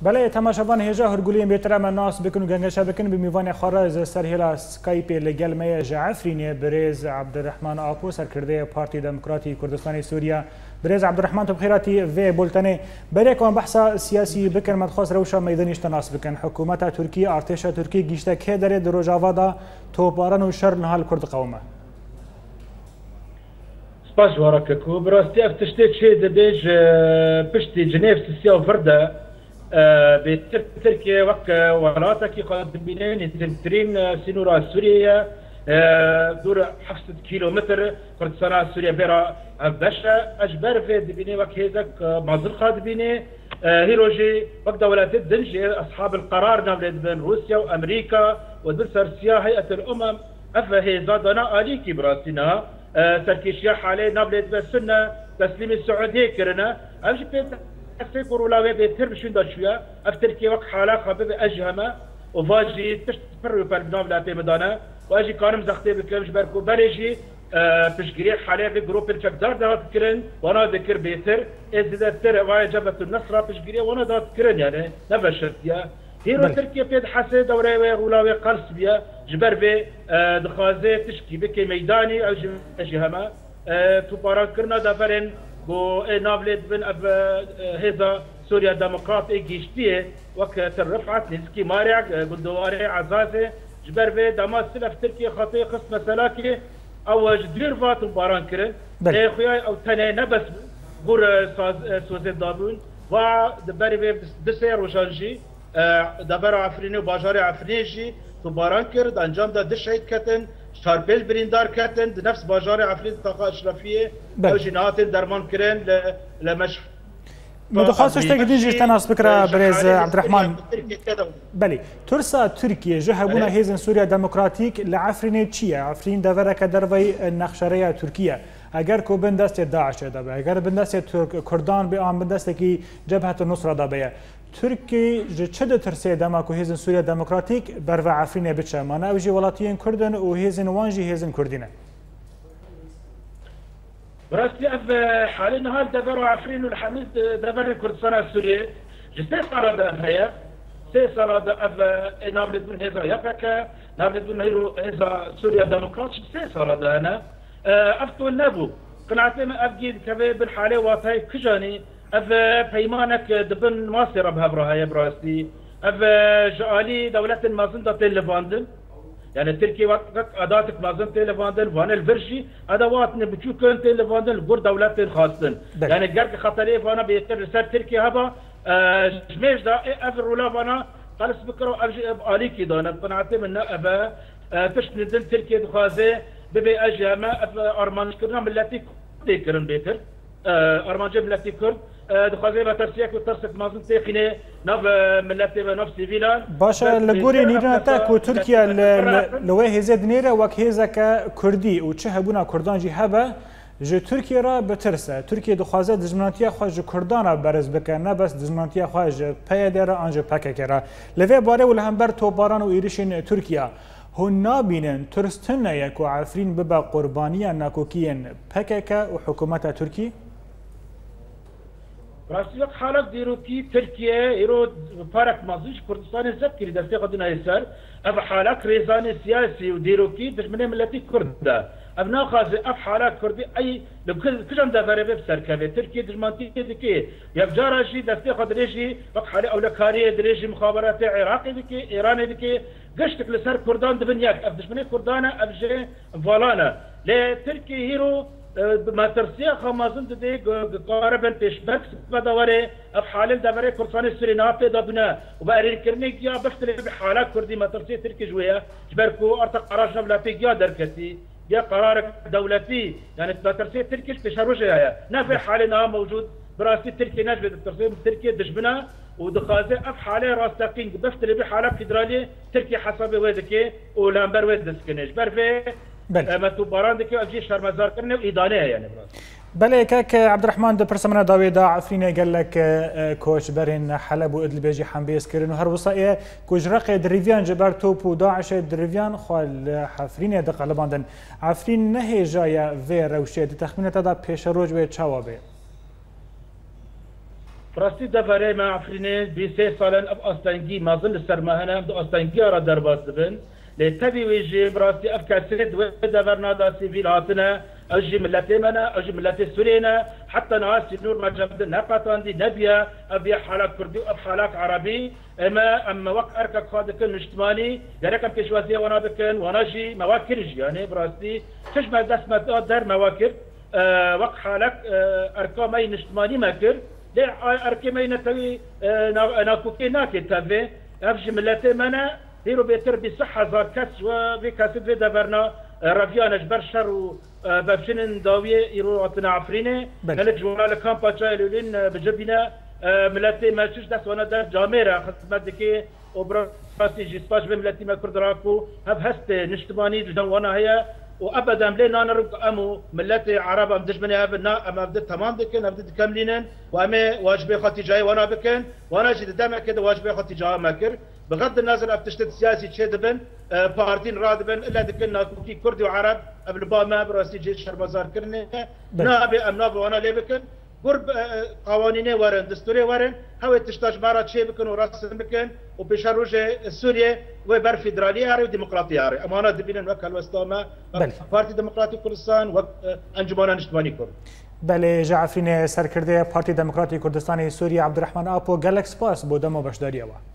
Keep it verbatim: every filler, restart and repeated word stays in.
بله تماشاوان هجا هرگولی بیتر من ناس بکن و گنگش بکن به میوان خارج سر هلا سکایپ لگل می جعفرینی برز عبدالرحمن آپو سرکرده پارتی دموکراتی کردستانی سوریا. برز عبدالرحمن تو بخیراتی و بولتنه برای کام بحث سیاسی بکن مدخواست روشا میدانیش تناس بکن حکومت ترکیه ارتش ترکیه گیشته که داره در روجاوادا توپاران و شر نهال کرد قومه. سپاس وارککو براستی افتشته چه دبیج پشتی جنیف سیا فرده به ترکیه وقت ولاتا کی قد بینین ترین سینورا سوریه دور هفتصد کیلومتر کردستان سوریه برا بشه اجبر في دبینه وقت هزک مازل قاد بینه هيروجي وقت دولات الدنج اصحاب القرار نابلد بين روسيا وامريكا ودرسر سيا هيئه الامم افه زادنا اليكي براسنا تركيشيا حالي نابلد بالسنه تسليم السعوديه كرنا امشي بيت تفكر ولا بيتر بشون دشويا اف تركيا وقت حالا خبب اجهمه وفاجي تشتفر بالبناب في مدانا واجي كانم زختي بكمش بركو بريجي تشجيع حاليا في جروب الشكدار ده تكرن وانا ذكر بيتر اذا ترى واي جبهه النصره تشجيع وانا ده تكرن يعني نفشت يا هيرو تركيا في حسه دوره ولاوي قرص بيا جبر في دخازه تشكي بكي ميداني او جهما تو باران كرنا دافرن بو نابلد بن اب هذا سوريا ديمقراطي جيشتيه وقت رفعت نزكي مارع قدواري عزازه جبر في دماس سلف تركيا خطي قسم سلاكي او جدير فات باران كرن اي خويا او تنه نبس بور سوزي دابون و دبري في دسير وشانجي دبر عفريني وباجاري عفرينيجي تو باران كرد انجام دا دشعيد كتن شاربيل بريندار كتن نفس باجاري عفرين طاقه اشرفيه او جنات درمان كرن لمش مدخواست اشتاق ديجي تناس بكره بريز عبد الرحمن بلي ترسا تركيا جهبونا هيزن سوريا ديمقراطيك لعفرين تشيا عفرين دافرك درفي النخشريه تركيا اگر کو بندست داعش دابه اگر بندست کردان به آن بندست کی جبهه النصره دابه ترکی چه ترسه دما کو هیزن سوریا دموکراتیک بر و عفرین بچه مانه اوجی ولاتیین کردن و هیزن وانجی هیزن کردینه براستی اف حالی نهال دبر عفرین والحميد دبر كردستان السوري جسي صار ده هيا سي صار ده اف نابلد من هذا يقك نابلد من هذا سوريا ديمقراط سي صار ده انا افتو النبو قناعتي من افجي كبي بالحالي واتاي كجاني اف بيمانك دبن ماصر بهبرها يا براسي اف جالي دولة مازن تيليفاندن يعني تركيا وقت اداتك مازن تيليفاندن وان الفرشي ادواتنا بتشوفن تيليفاندن بور دولة خاصة يعني جرك خطري فانا بيتر سر تركيا هبا جميش دا اف رولا فانا خلص بكرو اليكي دانا قناعتي من ابا تشن دل تركيا دخازي ببي اجامه ارمانش كرنا ملتي كرن بيتر ارمانجه ملتي كرد دخازي ما ترسيك وترسك مازن تيخينه نف ملتي نف سيفيلا باشا لغوري نيرنا تاك وتركيا لويه زد نيره وك هيزك كردي وتشهبونا كردان جي هبه جو تركيا را بترسه تركيا دخازه دزمناتيا خواج كردان برز بكنا بس دزمناتيا خواج بايدر انج باككرا لوي باره ولهمبر توباران و ايرشين تركيا هون نابينن ترستن يكو عفرين ببا قربانيا ناكوكيين باككا وحكومه تركيا راستی حالت دیروکی ترکیه ایرو پارک مازیش کردستان زد کردی دسته قدنا یسر اف حالت ریزان سیاسی و دیروکی دشمن ملتی کرده اف ناخذ اف حالت کردی ای لکل کجام دفعه بسر کبه ترکیه دشمنتی دکی یفجارشی دسته قدرشی وقت حالی اولکاری درشی مخابرات عراقی دکی ایرانی دکی گشتک لسر کردان دبنیاک اف دشمن کردانه اف جه فالانه ل ترکیه هیرو ما ترسيا خمازن دي قاربا تشبك بدوري بحال دبري كردستان السوري نافي دبنا وبارين كرنيك يا بفتل بحالات كردي ما ترسيا تركي جويه جبركو ارتق قرار دولتي يا دركتي يا قرار دولتي يعني ما ترسيا تركي تشرجها نافي حالنا موجود براسي تركي نجبد ترسيا تركي دجبنا ودخازي اف حاله راستقين بفتل بحاله فيدرالي تركي حسب ويدكي ولامبر ويد دسكنج برفي بله اما تو باران دكي اجي شرمزار كرنه وادانه يعني بله كاك عبد الرحمن د برسمنا داوي دا عفرين قال لك كوش برين حلب وادل بيجي حنبيس كرن وهر وصايه كوجرق دريفيان جبر توب وداعش دريفيان خال حفرين د قلباندن عفرين نه جايه في روشه تخمينه دا پیش روج و چوابه براستی دفاره ما عفرینه بی سه سالن اب آستانگی مازن سرماهنا دو آستانگی را درباز دبن لتبي ويجي براسي افكاسيد ودفرنا دا سيفيل هاتنا اجي ملتي منا اجي ملتي سورينا حتى ناس نور ما جبد نقطان دي نبيا ابي حالات كردي اب حالات عربي اما اما وقت اركك خادك نجتماني يعني كم كشوازيه وانا بكن وانا جي مواكرج يعني براسي تشبه دس ما در مواكر أه وقت حالك أه اركامي نجتماني ماكر ليه اركامي نتوي أه ناكوكي ناكي تافي افجي ملتي منا هيرو بيتر بصحة زار كاس وبكاسد في دفرنا رافيانش برشر وبفشنن داوية يرو عطنا عفرينه هلك جوانا لكامبا جايلولين بجبنا ملاتي ما تشش دست وانا در جاميرا خدمت دكي وبراسي جيسباش بملاتي ما كردراكو هف هست نشتباني جدن وانا هيا وابدا لينا نرق امو ملاتي عرب ام دجمني ابنا اما بدت تمام دكن بدت كاملين واما واجبي خاطي جاي وانا بكن وانا جد دام كده واجبي خاطي جاي ماكر بغض النظر اف تشتت سياسي تشدبن بارتين رادبن الا دكنا كوكي كردي وعرب قبل با ما براسي جيش شربازار كرني نابي ام نابي وانا لي بكن قرب قوانين ورن دستوري ورن هاو تشتاج مرات شي بكن وراس بكن وبشروج سوريا وبر فيدراليه اري وديمقراطيه اري امانه دبين وكل وسطما بارتي ديمقراطي كردستان وانجمان اجتماعي كرد بله جعفرین سرکرده پارتی دموکراتی کردستان سوریه عبدالرحمن آپو گلکس پاس بودم و بشداریه